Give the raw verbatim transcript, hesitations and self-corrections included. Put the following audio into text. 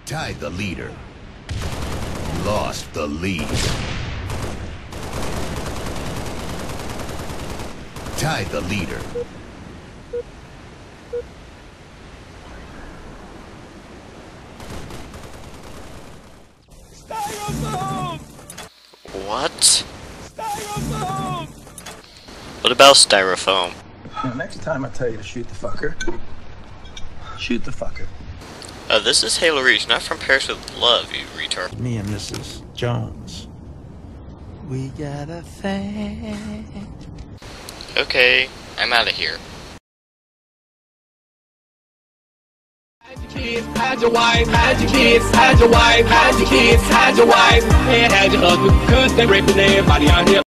Tied the leader. Lost the lead. Tied the leader. Styrofoam! What? Styrofoam! What about styrofoam? Now, next time I tell you to shoot the fucker, shoot the fucker. Oh, this is Halo Reach, not from Paris with Love, you retard. Me and Missus Jones. We got a thing. Okay, I'm out of here. Hide your kids, hide your wife, hide your kids, hide your wife, hide your kids, hide your wife, and hide your husband, cause they raping everybody out here.